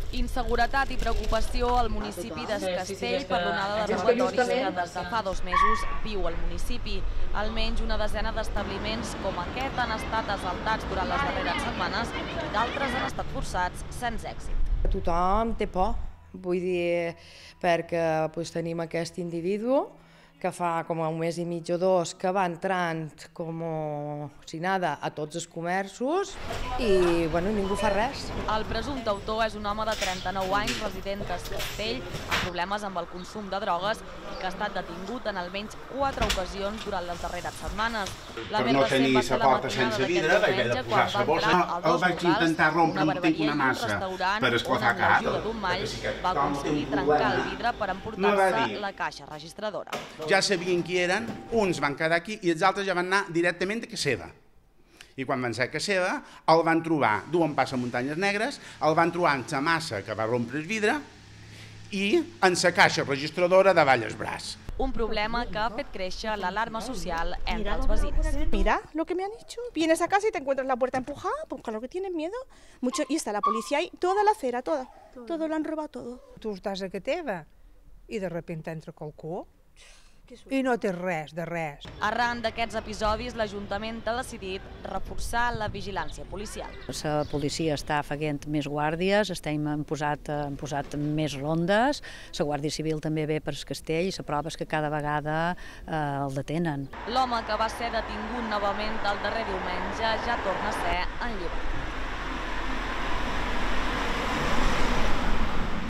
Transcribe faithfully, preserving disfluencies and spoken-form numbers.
Inseguretat i preocupació al municipi d'Es Castell per l'onada de robatoris que des de fa dos mesos viu al municipi. Almenys una desena d'establiments com aquest han estat assaltats durant les darreres setmanes i d'altres han estat forçats sense èxit. Tothom té por, vull dir, perquè pues, tenim aquest individu que fa com un mes i mig o dos que va entrant com si nada a tots els comerços i bueno, ningú fa res. El presumpte autor és un home de trenta-nou anys, resident a Es Castell, amb problemes amb el consum de drogues i que ha estat detingut en almenys quatre ocasions durant les darreres setmanes. Per no tenir la porta sense vidre, vaig haver de posar la bossa. El vaig intentar rompre amb tinc una massa per esclafar cara. Va aconseguir trencar el vidre per emportar-se la caixa registradora. Ja sabien qui eren, uns van quedar aquí i els altres ja van anar directament a casa seva. I quan van ser a casa seva, el van trobar, duen pas a Muntanyes Negres, el van trobar en la massa que va rompre el vidre i en la caixa registradora davall el braç. Un problema que ha fet créixer l'alarma social entre els veïns. Mira lo que me han hecho. Vienes a casa y te encuentras la puerta empujada, pues claro que tienen miedo. Mucho, y está la policía ahí, toda la acera, toda. Todo lo han robado, todo. Tu estàs a casa teva i de repente entra qualcú i no té res, de res. Arran d'aquests episodis, l'Ajuntament ha decidit reforçar la vigilància policial. La policia està afegint més guàrdies, estem hem posat, hem posat més rondes, la Guàrdia Civil també ve per Es Castell i la prova és que cada vegada eh, el detenen. L'home que va ser detingut novament el darrer diumenge ja torna a ser en llibertat.